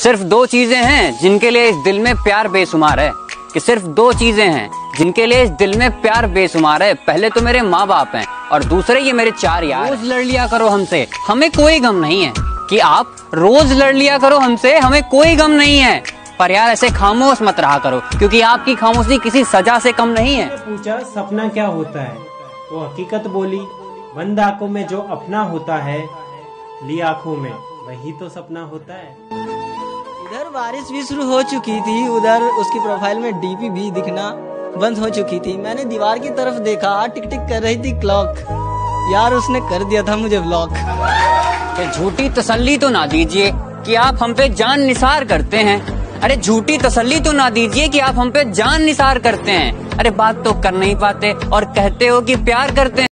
सिर्फ दो चीजें हैं जिनके लिए इस दिल में प्यार बेशुमार है, कि सिर्फ दो चीजें हैं जिनके लिए इस दिल में प्यार बेशुमार है। पहले तो मेरे माँ बाप हैं और दूसरे ये मेरे चार यार। रोज लड़ लिया करो हमसे, हमें कोई गम नहीं है। कि आप रोज लड़ लिया करो हमसे, हमें कोई गम नहीं है। पर यार ऐसे खामोश मत रहा करो, क्योंकि आपकी खामोशी किसी सजा से कम नहीं है। पूछा सपना क्या होता है, तो हकीकत बोली बंद आंखों में जो अपना होता है, ली आंखों में वही तो सपना होता है। इधर बारिश भी शुरू हो चुकी थी, उधर उसकी प्रोफाइल में डीपी भी दिखना बंद हो चुकी थी। मैंने दीवार की तरफ देखा, टिक टिक कर रही थी क्लॉक। यार उसने कर दिया था मुझे ब्लॉक। झूठी तसल्ली तो ना दीजिए कि आप हम पे जान निसार करते हैं। अरे झूठी तसल्ली तो ना दीजिए कि आप हम पे जान निसार करते हैं। अरे बात तो कर नहीं पाते और कहते हो कि प्यार करते हैं।